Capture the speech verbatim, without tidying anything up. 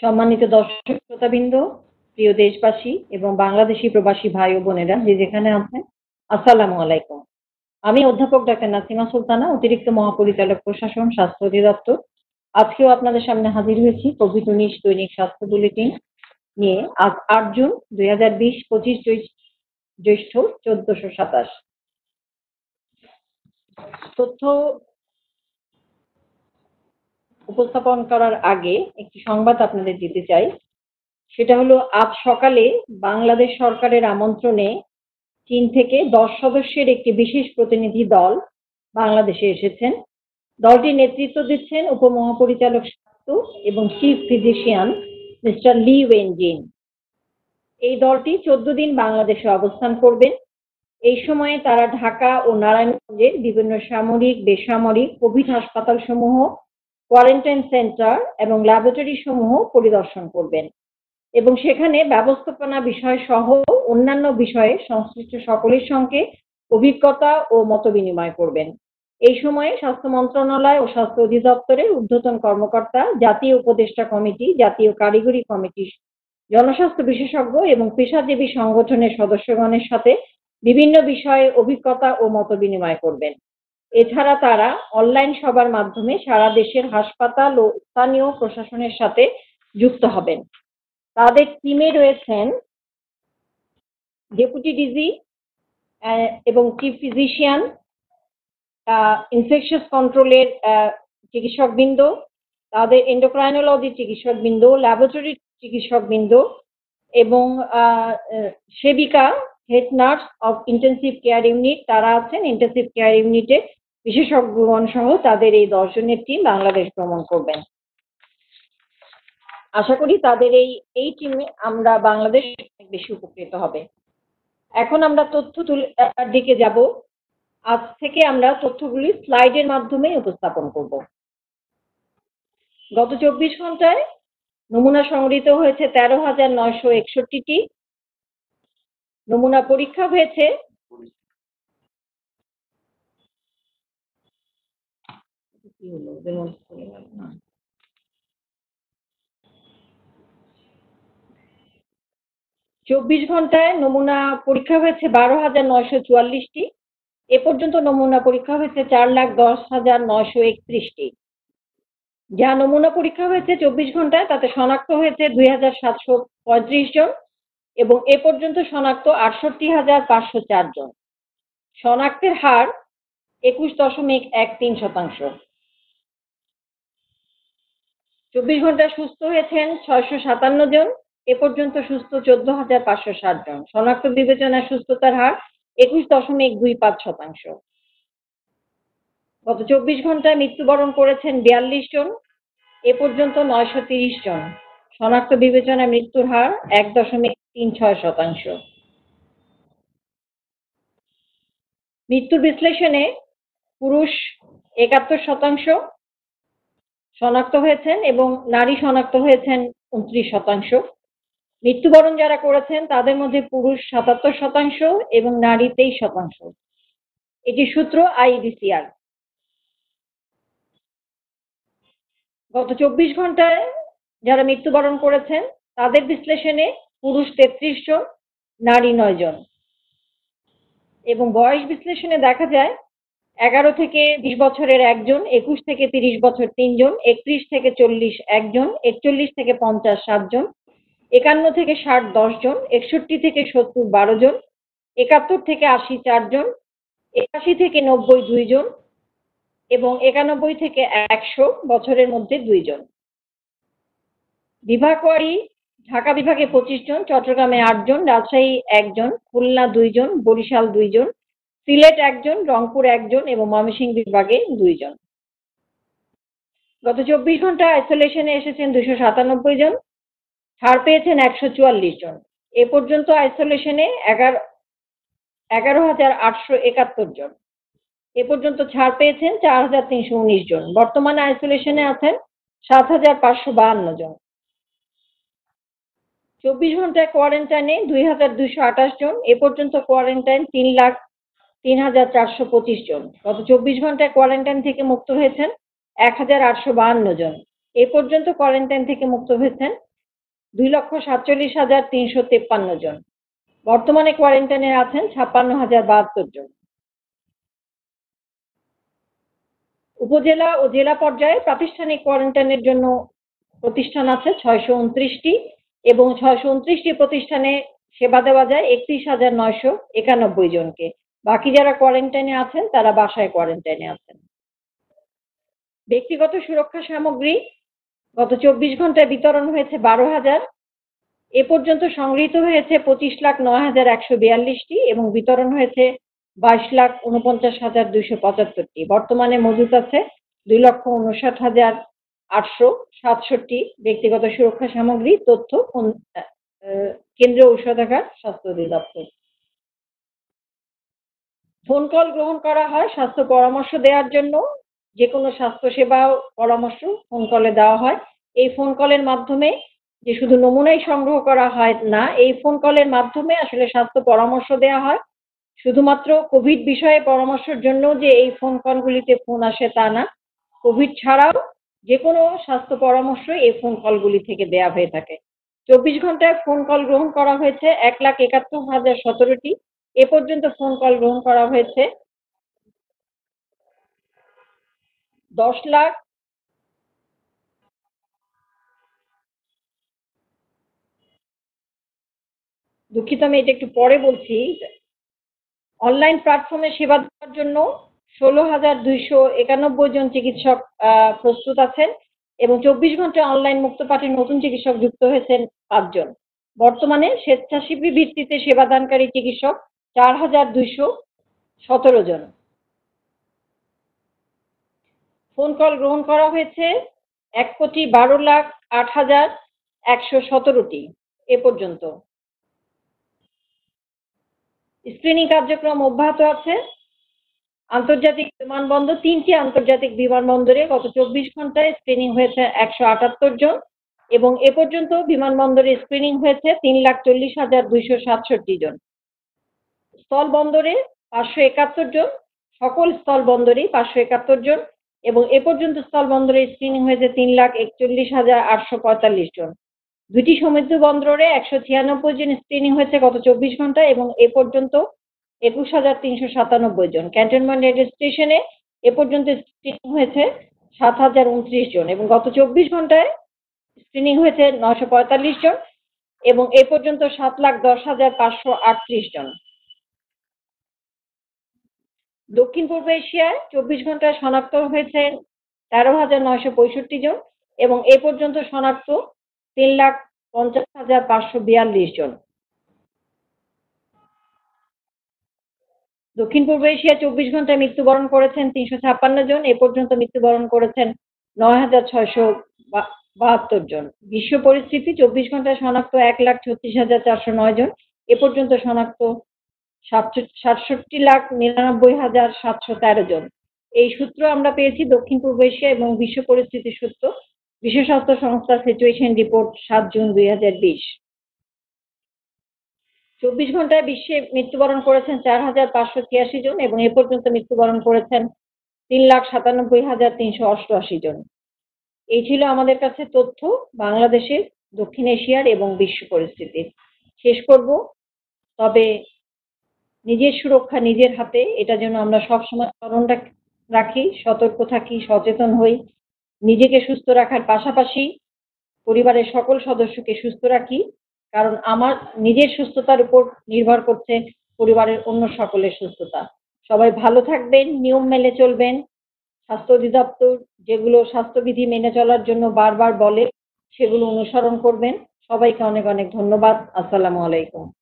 সম্মানিত দর্শক শ্রোতাবৃন্দ, প্রিয় দেশবাসী এবং বাংলাদেশী প্রবাসী ভাই ও বোনেরা যে যেখানে আছেন, আসসালামু আলাইকুম। আমি অধ্যাপক ডাক্তার নাসিমা সুলতানা, অতিরিক্ত মহাপরিচালক প্রশাসন, স্বাস্থ্য অধিদপ্তর। আজকেও আপনাদের সামনে হাজির হয়েছি কোভিড উনিশ দৈনিক স্বাস্থ্য বুলেটিন নিয়ে। আজ আট জুন দুই হাজার বিশ পঁচিশ জ্যৈষ্ঠ চোদ্দশো সাতাশ। তথ্য উপস্থাপন করার আগে একটি সংবাদ আপনাদের দিতে চাই। সেটা হলো, আজ সকালে বাংলাদেশ সরকারের আমন্ত্রণে চীন থেকে দশ সদস্যের একটি বিশেষ প্রতিনিধি দল বাংলাদেশে এসেছেন। দলটির নেতৃত্ব দিচ্ছেন উপমহাপরিচালক স্বাস্থ্য এবং chief physician mister Li Wenjin. এই দলটি চোদ্দ দিন বাংলাদেশে অবস্থান করবেন। এই সময়ে তারা ঢাকা ও নারায়ণগঞ্জের বিভিন্ন সামরিক, বেসামরিক কোভিড হাসপাতাল সমূহ, কোয়ারেন্টাইন সেন্টার এবং ল্যাবরেটরি সমূহ পরিদর্শন করবেন এবং সেখানে ব্যবস্থাপনা বিষয় সহ অন্যান্য বিষয়ে সংশ্লিষ্ট সকলের সঙ্গে অভিজ্ঞতা ও মতবিনিময় করবেন। এই সময়ে স্বাস্থ্য মন্ত্রণালয় ও স্বাস্থ্য অধিদপ্তরের ঊর্ধ্বতন কর্মকর্তা, জাতীয় উপদেষ্টা কমিটি, জাতীয় কারিগরি কমিটি, জনস্বাস্থ্য বিশেষজ্ঞ এবং পেশাজীবী সংগঠনের সদস্যগণের সাথে বিভিন্ন বিষয়ে অভিজ্ঞতা ও মতবিনিময় করবেন। এছাড়া তারা অনলাইন সভার মাধ্যমে সারা দেশের হাসপাতাল ও স্থানীয় প্রশাসনের সাথে যুক্ত হবেন। তাদের টিমে রয়েছেন ডেপুটি ডিজি এবং চিফ ফিজিশিয়ান, ইনফেকশাস কন্ট্রোলের চিকিৎসকবৃন্দ, তাদের এন্ডোক্রাইনোলজি চিকিৎসকবৃন্দ, ল্যাবরেটরি চিকিৎসকবৃন্দ এবং সেবিকা, head nurse of intensive care unit, তারা আছেন ইন্টেন্সিভ কেয়ার ইউনিটে বিশেষজ্ঞগণ সহ তাদের এই দশ জনের টিম বাংলাদেশ ভ্রমণ করবেন। আশা করি তাদের এই এই টিমে আমরা বাংলাদেশ অনেক বেশি উপকৃত হবে। এখন আমরা তথ্য তুলার দিকে যাব। আজ থেকে আমরা তথ্যগুলি স্লাইডের মাধ্যমে উপস্থাপন করব। গত চব্বিশ ঘন্টায় নমুনা সংগৃহীত হয়েছে তেরো হাজার নয়শো একষট্টিটি। নমুনা পরীক্ষা হয়েছে চব্বিশ ঘন্টায় নমুনা পরীক্ষা হয়েছে বারো হাজার নয়শো চুয়াল্লিশটি। এ পর্যন্ত নমুনা পরীক্ষা হয়েছে চার লাখ দশ হাজার নয়শো একত্রিশটি। যা নমুনা পরীক্ষা হয়েছে চব্বিশ ঘন্টায় তাতে শনাক্ত হয়েছে দুই হাজার সাতশো পঁয়ত্রিশ জন এবং এ পর্যন্ত শনাক্ত আটষট্টি হাজার পাঁচশো চার জন। শনাক্তের হার একুশ দশমিক এক তিন শতাংশ। চব্বিশ ঘন্টায় সুস্থ হয়েছেন ছয়শো সাতান্ন জন। এ পর্যন্ত সুস্থ চোদ্দ হাজার পাঁচশো ষাট জন। শনাক্ত বিবেচনায় সুস্থতার হার একুশ দশমিক দুই পাঁচ শতাংশ। গত চব্বিশ ঘন্টায় মৃত্যুবরণ করেছেন বিয়াল্লিশ জন। এ পর্যন্ত নয়শো তিরিশ জন। শনাক্ত বিবেচনায় মৃত্যুর হার এক দশমিক তিন ছয় শতাংশ। মৃত্যুর বিশ্লেষণে পুরুষ একাত্তর শতাংশ শনাক্ত হয়েছেন এবং নারী শনাক্ত হয়েছেন উনত্রিশ শতাংশ। মৃত্যুবরণ যারা করেছেন তাদের মধ্যে পুরুষ সাতাত্তর শতাংশ এবং নারী তেইশ শতাংশ। এটি সূত্র আইইডিসিআর। গত চব্বিশ ঘন্টায় যারা মৃত্যুবরণ করেছেন তাদের বিশ্লেষণে পুরুষ তেত্রিশ জন, নারী নয় জন এবং বয়স বিশ্লেষণে দেখা যায় এগারো থেকে বিশ বছরের একজন, একুশ থেকে তিরিশ বছর তিনজন, একত্রিশ থেকে চল্লিশ একজন, একচল্লিশ থেকে পঞ্চাশ সাতজন, একান্ন থেকে ষাট দশ জন, একষট্টি থেকে সত্তর বারো জন, একাত্তর থেকে আশি চারজন, একাশি থেকে নব্বই দুইজন এবং একানব্বই থেকে একশো বছরের মধ্যে দুইজন। বিভাগওয়ারি ঢাকা বিভাগে পঁচিশ জন, চট্টগ্রামে আটজন, রাজশাহী একজন, খুলনা দুইজন, বরিশাল দুইজন, সিলেট একজন, রংপুর একজন এবং ময়মনসিংহ বিভাগে দুইজন। গত চব্বিশ ঘন্টায় আইসোলেশনে এসেছেন দুইশো সাতানব্বই জন। ছাড় পেয়েছেন একশো চুয়াল্লিশ জন। এ পর্যন্ত আইসোলেশনে এগারো এগারো হাজার আটশো একাত্তর জন। এ পর্যন্ত ছাড় পেয়েছেন চার হাজার তিনশো উনিশ জন। বর্তমানে আইসোলেশনে আছেন সাত হাজার পাঁচশো বাহান্ন জন। চব্বিশ ঘন্টায় কোয়ারেন্টাইনে দুই হাজার দুইশো আঠাশ জন। এ পর্যন্ত কোয়ারেন্টাইন তিন লাখ তিন হাজার চারশো পঁচিশ জন। গত চব্বিশ ঘন্টায় কোয়ারেন্টাইন থেকে মুক্ত হয়েছেন এক হাজার আটশো বাহান্ন জন। এ পর্যন্ত কোয়ারেন্টাইন থেকে মুক্ত হয়েছেন দুই লক্ষ সাতচল্লিশ হাজার তিনশো তেপ্পান্ন জন। বর্তমানে কোয়ারেন্টাইনে আছেন ছাপ্পান্ন হাজার বাহাত্তর জন। উপজেলা ও জেলা পর্যায়ে প্রাতিষ্ঠানিক কোয়ারেন্টাইনের জন্য প্রতিষ্ঠান আছে ছয়শো উনত্রিশটি এবং ছয়শো উনত্রিশটি প্রতিষ্ঠানে সেবা দেওয়া যায় একত্রিশ হাজার নয়শো একানব্বই জনকে। বাকি যারা কোয়ারেন্টাইনে আছেন তারা বাসায় কোয়ারেন্টাইনে আছেন। ব্যক্তিগত সুরক্ষা সামগ্রী গত চব্বিশ ঘন্টায় বিতরণ হয়েছে বারো হাজার। এ পর্যন্ত সংগৃহীত হয়েছে পঁচিশ লাখ নয় হাজার একশো বিয়াল্লিশটি এবং বিতরণ হয়েছে বাইশ লাখ উনপঞ্চাশ হাজার দুইশো পঁচাত্তরটি। বর্তমানে মজুত আছে দুই লক্ষ উনষাট হাজার আটশো সাতষট্টি ব্যক্তিগত সুরক্ষা সামগ্রী। তথ্য কেন্দ্রীয় ঔষধাগার স্বাস্থ্য অধিদপ্তর। ফোন কল গ্রহণ করা হয় স্বাস্থ্য পরামর্শ দেওয়ার জন্য। যে কোনো স্বাস্থ্য সেবা পরামর্শ ফোন কলে দেওয়া হয়। এই ফোন কলের মাধ্যমে যে শুধু নমুনাই সংগ্রহ করা হয় না, এই ফোন কলের মাধ্যমে আসলে স্বাস্থ্য পরামর্শ দেওয়া হয়। শুধুমাত্র কোভিড বিষয়ে পরামর্শের জন্য যে এই ফোন কলগুলিতে ফোন আসে তা না, কোভিড ছাড়াও যে কোনো স্বাস্থ্য পরামর্শ এই ফোন কলগুলি থেকে দেওয়া হয়ে থাকে। চব্বিশ ঘন্টায় ফোন কল গ্রহণ করা হয়েছে এক লাখ একাত্তর হাজার সতেরোটি। এ পর্যন্ত ফোন কল গ্রহণ করা হয়েছে দশ লাখ দুঃখিত আমি এটা একটু পরে বলছি। অনলাইন প্ল্যাটফর্মে সেবা দেওয়ার জন্য ষোলো হাজার দুইশো একানব্বই জন চিকিৎসক প্রস্তুত আছেন এবং চব্বিশ ঘন্টা অনলাইন মুক্তপাঠের নতুন চিকিৎসক যুক্ত হয়েছেন পাঁচজন। বর্তমানে স্বেচ্ছাসেবী ভিত্তিতে সেবাদানকারী চিকিৎসক চার হাজার দুইশো সতেরো জন। ফোন কল গ্রহণ করা হয়েছে এক কোটি বারো লাখ আট হাজার একশো সতেরোটি এ পর্যন্ত। স্ক্রিনিং কার্যক্রম অব্যাহত আছে। আন্তর্জাতিক বিমানবন্দর তিনটি আন্তর্জাতিক বিমানবন্দরে গত চব্বিশ ঘন্টায় স্ক্রিনিং হয়েছে একশো আটাত্তর জন এবং এ পর্যন্ত বিমানবন্দরে স্ক্রিনিং হয়েছে তিন লাখ চল্লিশ হাজার দুইশো সাতষট্টি জন। স্থল বন্দরে পাঁচশো একাত্তর জন, সকল স্থল বন্দরেই পাঁচশো একাত্তর জন এবং এ পর্যন্ত স্থল বন্দরে স্ক্রিনিং হয়েছে তিন লাখ একচল্লিশ হাজার আটশো পঁয়তাল্লিশ জন। দুটি সমুদ্র বন্দরে একশো ছিয়ানব্বই জন স্ক্রিনিং হয়েছে গত চব্বিশ ঘন্টায় এবং এ পর্যন্ত একুশ হাজার তিনশো সাতানব্বই জন। ক্যান্টনমেন্ট রেল স্টেশনে এ পর্যন্ত স্ক্রিনিং হয়েছে সাত হাজার উনত্রিশ জন এবং গত চব্বিশ ঘন্টায় স্ক্রিনিং হয়েছে নয়শো পঁয়তাল্লিশ জন এবং এ পর্যন্ত সাত লাখ দশ হাজার পাঁচশো আটত্রিশ জন। দক্ষিণ পূর্ব এশিয়ায় চব্বিশ ঘন্টায় শনাক্ত হয়েছে তেরো হাজার নয়শো পঁয়ষট্টি জন এবং এ পর্যন্ত শনাক্ত তিন লাখ পঞ্চাশ হাজার পাঁচশো বিয়াল্লিশ জন। দক্ষিণ পূর্ব এশিয়া চব্বিশ ঘন্টায় মৃত্যুবরণ করেছেন তিনশো ছাপ্পান্ন জন। এ পর্যন্ত মৃত্যুবরণ করেছেন নয় হাজার ছয়শো বাহাত্তর জন। বিশ্ব পরিস্থিতি চব্বিশ ঘন্টায় শনাক্ত এক লাখ ছত্রিশ হাজার চারশো নয় জন। এ পর্যন্ত শনাক্ত সাতষট্টি লাখ নিরানব্বই হাজার সাতশো তেরো জন। এই সূত্র আমরা পেয়েছি দক্ষিণ পূর্ব এশিয়া এবং বিশ্ব পরিস্থিতির সূত্র বিশ্ব স্বাস্থ্য সংস্থা সিচুয়েশন রিপোর্ট সাত জুন দুই হাজার বিশ। চব্বিশ ঘন্টায় বিশ্বে মৃত্যুবরণ করেছেন চার হাজার পাঁচশো ছিয়াশি জন এবং এ পর্যন্ত মৃত্যুবরণ করেছেন তিন লাখ সাতানব্বই হাজার তিনশো অষ্টআশি জন। এই ছিল আমাদের কাছে তথ্য বাংলাদেশের, দক্ষিণ এশিয়ার এবং বিশ্ব পরিস্থিতির। শেষ করব, তবে নিজের সুরক্ষা নিজের হাতে, এটা যেন আমরা সবসময় স্মরণ রাখি, সতর্ক থাকি, সচেতন হই। নিজেকে সুস্থ রাখার পাশাপাশি পরিবারের সকল সদস্যকে সুস্থ রাখি, কারণ আমার নিজের সুস্থতার উপর নির্ভর করছে পরিবারের অন্য সকলের সুস্থতা। সবাই ভালো থাকবেন, নিয়ম মেনে চলবেন। স্বাস্থ্য অধিদপ্তর যেগুলো স্বাস্থ্যবিধি মেনে চলার জন্য বারবার বলে সেগুলো অনুসরণ করবেন। সবাইকে অনেক অনেক ধন্যবাদ। আসসালামু আলাইকুম।